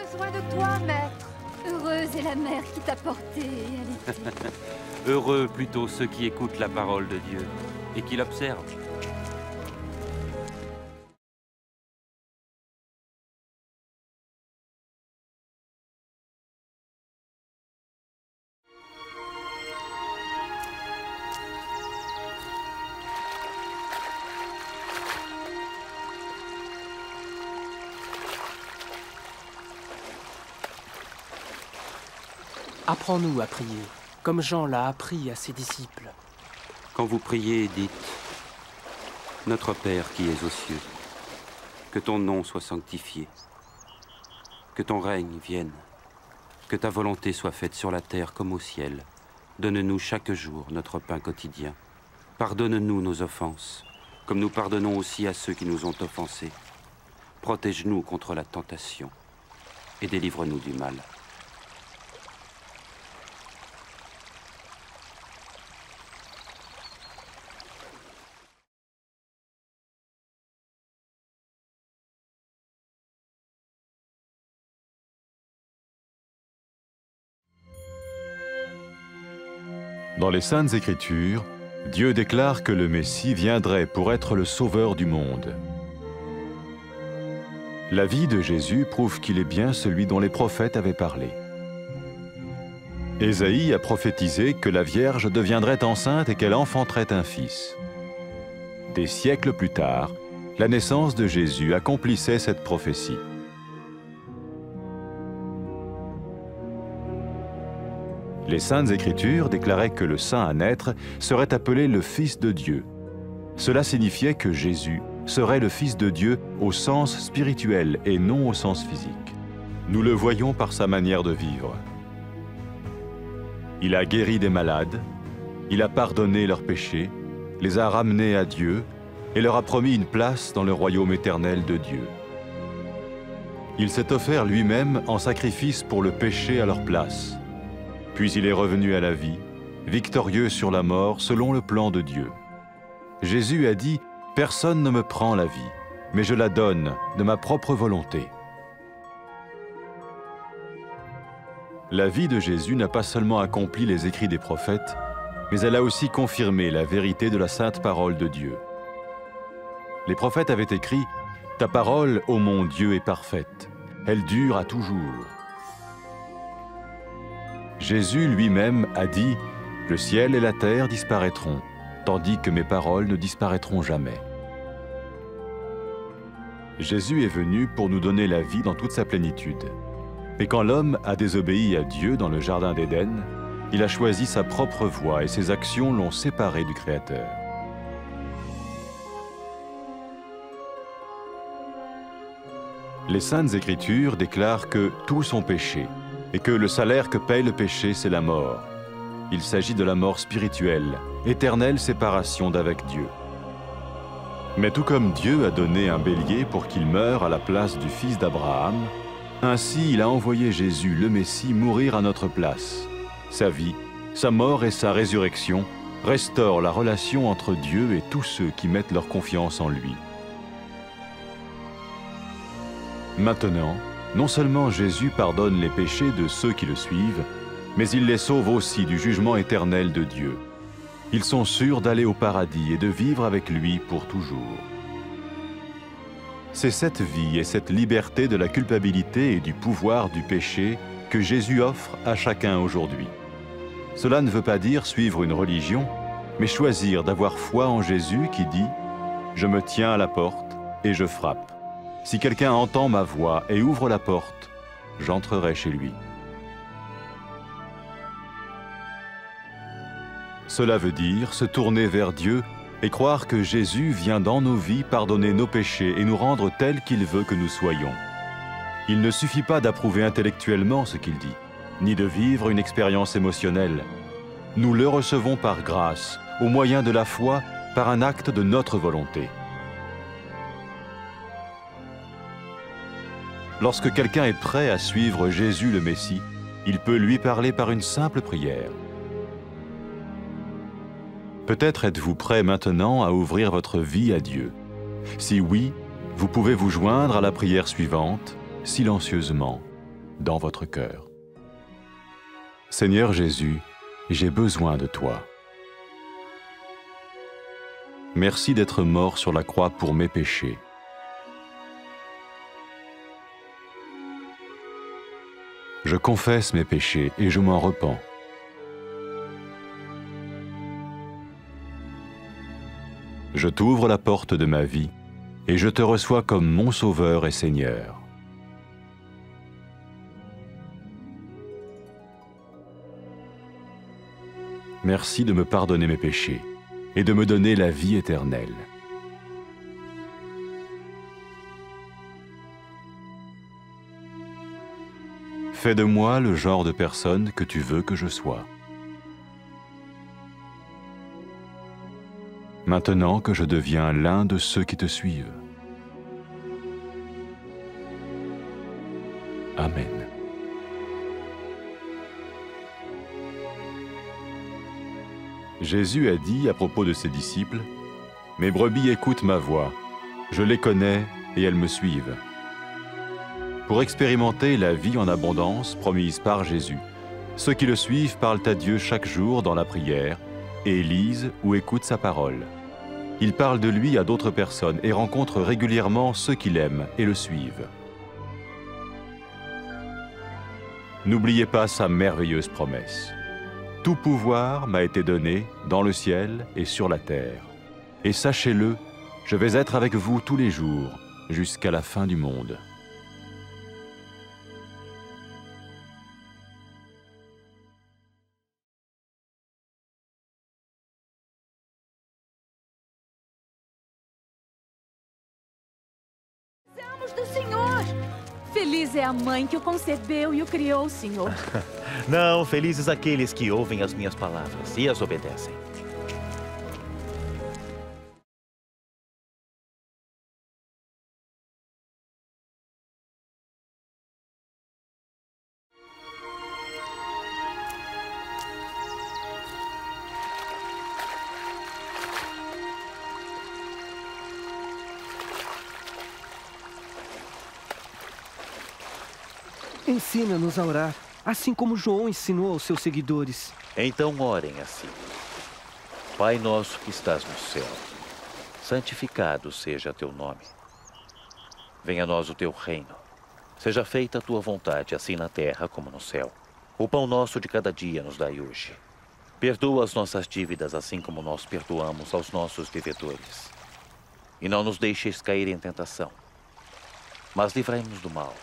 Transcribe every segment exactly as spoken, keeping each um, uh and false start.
besoin de toi, maître. Heureuse est la mère qui t'a porté et allaité. Heureux plutôt ceux qui écoutent la parole de Dieu et qui l'observent. Apprends-nous à prier, comme Jean l'a appris à ses disciples. Quand vous priez, dites « Notre Père qui es aux cieux, que ton nom soit sanctifié, que ton règne vienne, que ta volonté soit faite sur la terre comme au ciel. Donne-nous chaque jour notre pain quotidien. Pardonne-nous nos offenses, comme nous pardonnons aussi à ceux qui nous ont offensés. Protège-nous contre la tentation et délivre-nous du mal. » Dans les Saintes Écritures, Dieu déclare que le Messie viendrait pour être le sauveur du monde. La vie de Jésus prouve qu'il est bien celui dont les prophètes avaient parlé. Ésaïe a prophétisé que la Vierge deviendrait enceinte et qu'elle enfanterait un fils. Des siècles plus tard, la naissance de Jésus accomplissait cette prophétie. Les Saintes Écritures déclaraient que le saint à naître serait appelé le Fils de Dieu. Cela signifiait que Jésus serait le Fils de Dieu au sens spirituel et non au sens physique. Nous le voyons par sa manière de vivre. Il a guéri des malades, il a pardonné leurs péchés, les a ramenés à Dieu et leur a promis une place dans le royaume éternel de Dieu. Il s'est offert lui-même en sacrifice pour le péché à leur place. Puis il est revenu à la vie, victorieux sur la mort selon le plan de Dieu. Jésus a dit « Personne ne me prend la vie, mais je la donne de ma propre volonté. » La vie de Jésus n'a pas seulement accompli les écrits des prophètes, mais elle a aussi confirmé la vérité de la sainte parole de Dieu. Les prophètes avaient écrit « Ta parole, ô mon Dieu, est parfaite, elle dure à toujours. » Jésus lui-même a dit « Le ciel et la terre disparaîtront, tandis que mes paroles ne disparaîtront jamais. » Jésus est venu pour nous donner la vie dans toute sa plénitude. Mais quand l'homme a désobéi à Dieu dans le jardin d'Éden, il a choisi sa propre voie et ses actions l'ont séparé du Créateur. Les Saintes Écritures déclarent que tous ont péché et que le salaire que paye le péché, c'est la mort. Il s'agit de la mort spirituelle, éternelle séparation d'avec Dieu. Mais tout comme Dieu a donné un bélier pour qu'il meure à la place du fils d'Abraham, ainsi il a envoyé Jésus, le Messie, mourir à notre place. Sa vie, sa mort et sa résurrection restaurent la relation entre Dieu et tous ceux qui mettent leur confiance en lui. Maintenant, non seulement Jésus pardonne les péchés de ceux qui le suivent, mais il les sauve aussi du jugement éternel de Dieu. Ils sont sûrs d'aller au paradis et de vivre avec lui pour toujours. C'est cette vie et cette liberté de la culpabilité et du pouvoir du péché que Jésus offre à chacun aujourd'hui. Cela ne veut pas dire suivre une religion, mais choisir d'avoir foi en Jésus qui dit « Je me tiens à la porte et je frappe. Si quelqu'un entend ma voix et ouvre la porte, j'entrerai chez lui. » Cela veut dire se tourner vers Dieu et croire que Jésus vient dans nos vies pardonner nos péchés et nous rendre tels qu'il veut que nous soyons. Il ne suffit pas d'approuver intellectuellement ce qu'il dit, ni de vivre une expérience émotionnelle. Nous le recevons par grâce, au moyen de la foi, par un acte de notre volonté. Lorsque quelqu'un est prêt à suivre Jésus le Messie, il peut lui parler par une simple prière. Peut-être êtes-vous prêt maintenant à ouvrir votre vie à Dieu. Si oui, vous pouvez vous joindre à la prière suivante, silencieusement. dans votre cœur. Seigneur Jésus, j'ai besoin de toi. Merci d'être mort sur la croix pour mes péchés. Je confesse mes péchés et je m'en repens. Je t'ouvre la porte de ma vie et je te reçois comme mon Sauveur et Seigneur. Merci de me pardonner mes péchés et de me donner la vie éternelle. Fais de moi le genre de personne que tu veux que je sois. Maintenant que je deviens l'un de ceux qui te suivent. Amen. Jésus a dit à propos de ses disciples, « Mes brebis écoutent ma voix, je les connais et elles me suivent. » Pour expérimenter la vie en abondance promise par Jésus, ceux qui le suivent parlent à Dieu chaque jour dans la prière et lisent ou écoutent sa parole. Ils parlent de lui à d'autres personnes et rencontrent régulièrement ceux qui l'aiment et le suivent. N'oubliez pas sa merveilleuse promesse. Tout pouvoir m'a été donné dans le ciel et sur la terre. Et sachez-le, je vais être avec vous tous les jours, jusqu'à la fin du monde. Do Senhor! Feliz é a mãe que o concebeu e o criou, Senhor. Não, felizes aqueles que ouvem as minhas palavras e as obedecem. Ensina-nos a orar, assim como João ensinou aos seus seguidores. Então orem assim. Pai nosso que estás no céu, santificado seja teu nome. Venha a nós o teu reino. Seja feita a tua vontade, assim na terra como no céu. O pão nosso de cada dia nos dai hoje. Perdoa as nossas dívidas, assim como nós perdoamos aos nossos devedores. E não nos deixeis cair em tentação, mas livrai-nos do mal.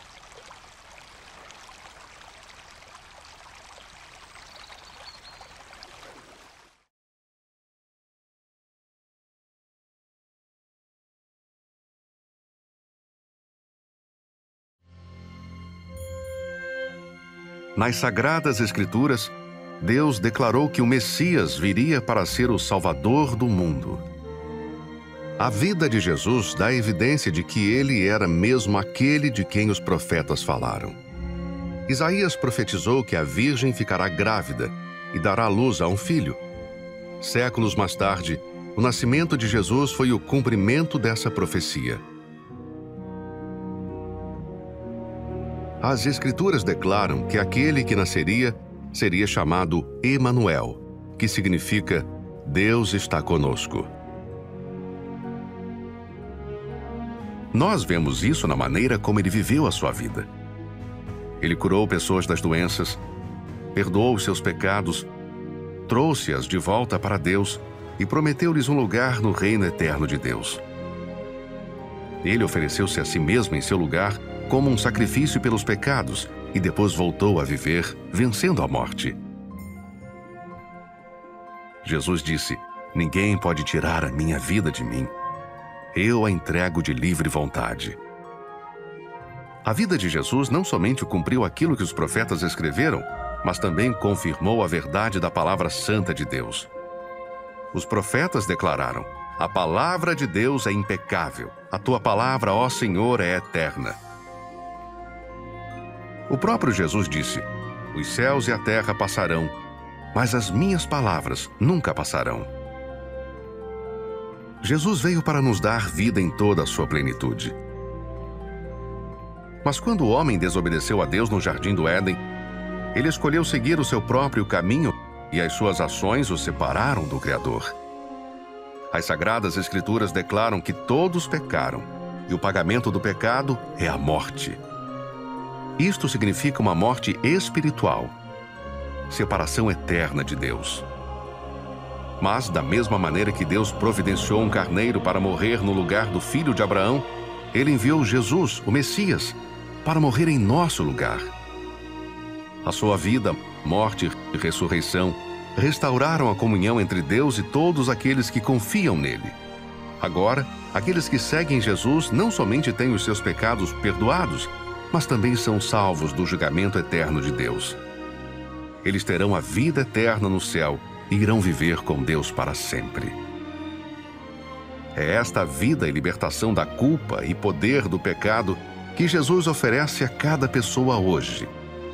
Nas Sagradas Escrituras, Deus declarou que o Messias viria para ser o Salvador do mundo. A vida de Jesus dá evidência de que ele era mesmo aquele de quem os profetas falaram. Isaías profetizou que a Virgem ficará grávida e dará luz a um filho. Séculos mais tarde, o nascimento de Jesus foi o cumprimento dessa profecia. As Escrituras declaram que aquele que nasceria seria chamado Emanuel, que significa Deus está conosco. Nós vemos isso na maneira como ele viveu a sua vida. Ele curou pessoas das doenças, perdoou os seus pecados, trouxe-as de volta para Deus e prometeu-lhes um lugar no reino eterno de Deus. Ele ofereceu-se a si mesmo em seu lugar como um sacrifício pelos pecados e depois voltou a viver, vencendo a morte. Jesus disse: "Ninguém pode tirar a minha vida de mim. Eu a entrego de livre vontade." A vida de Jesus não somente cumpriu aquilo que os profetas escreveram, mas também confirmou a verdade da palavra santa de Deus. Os profetas declararam: "A palavra de Deus é impecável. A tua palavra, ó Senhor, é eterna." O próprio Jesus disse: "Os céus e a terra passarão, mas as minhas palavras nunca passarão." Jesus veio para nos dar vida em toda a sua plenitude. Mas quando o homem desobedeceu a Deus no jardim do Éden, ele escolheu seguir o seu próprio caminho e as suas ações o separaram do Criador. As Sagradas Escrituras declaram que todos pecaram e o pagamento do pecado é a morte. Isto significa uma morte espiritual, separação eterna de Deus. Mas, da mesma maneira que Deus providenciou um carneiro para morrer no lugar do filho de Abraão, Ele enviou Jesus, o Messias, para morrer em nosso lugar. A sua vida, morte e ressurreição restauraram a comunhão entre Deus e todos aqueles que confiam nele. Agora, aqueles que seguem Jesus não somente têm os seus pecados perdoados, mas também são salvos do julgamento eterno de Deus. Eles terão a vida eterna no céu e irão viver com Deus para sempre. É esta vida e libertação da culpa e poder do pecado que Jesus oferece a cada pessoa hoje.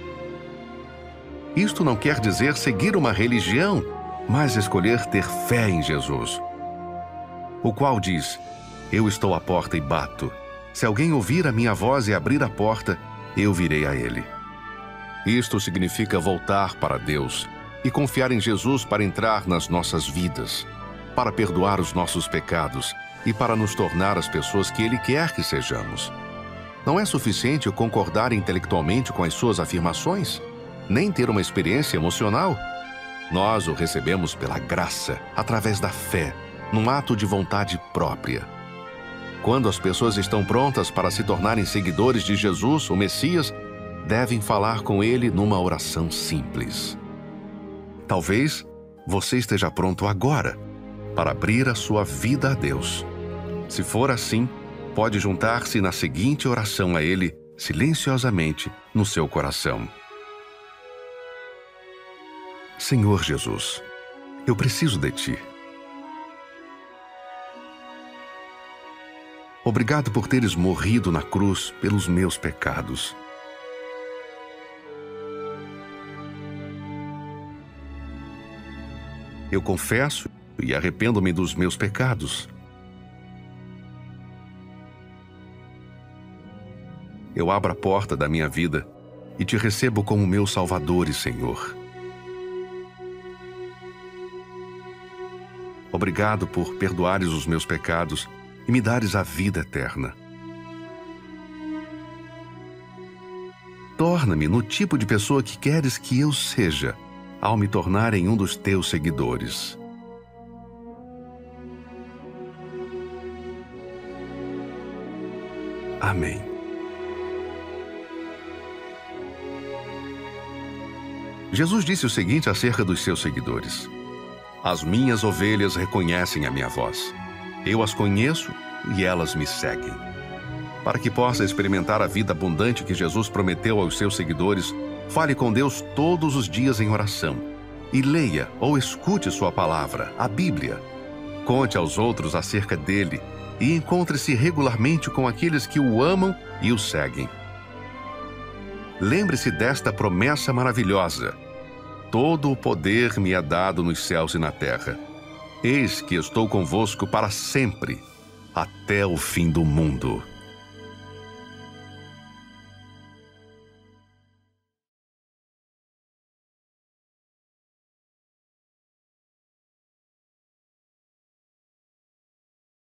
Isto não quer dizer seguir uma religião, mas escolher ter fé em Jesus, o qual diz: eu estou à porta e bato. Se alguém ouvir a minha voz e abrir a porta, eu virei a ele. Isto significa voltar para Deus e confiar em Jesus para entrar nas nossas vidas, para perdoar os nossos pecados e para nos tornar as pessoas que Ele quer que sejamos. Não é suficiente eu concordar intelectualmente com as suas afirmações, nem ter uma experiência emocional. Nós o recebemos pela graça, através da fé, num ato de vontade própria. Quando as pessoas estão prontas para se tornarem seguidores de Jesus, o Messias, devem falar com Ele numa oração simples. Talvez você esteja pronto agora para abrir a sua vida a Deus. Se for assim, pode juntar-se na seguinte oração a Ele, silenciosamente, no seu coração. Senhor Jesus, eu preciso de Ti. Obrigado por teres morrido na cruz pelos meus pecados. Eu confesso e arrependo-me dos meus pecados. Eu abro a porta da minha vida e Te recebo como meu Salvador e Senhor. Obrigado por perdoares os meus pecados e me dares a vida eterna. Torna-me no tipo de pessoa que queres que eu seja, ao me tornar em um dos Teus seguidores. Amém. Jesus disse o seguinte acerca dos seus seguidores: as minhas ovelhas reconhecem a minha voz. Eu as conheço e elas me seguem. Para que possa experimentar a vida abundante que Jesus prometeu aos seus seguidores, fale com Deus todos os dias em oração e leia ou escute sua palavra, a Bíblia. Conte aos outros acerca dele e encontre-se regularmente com aqueles que o amam e o seguem. Lembre-se desta promessa maravilhosa: todo o poder me é dado nos céus e na terra. Eis que estou convosco para sempre, até o fim do mundo.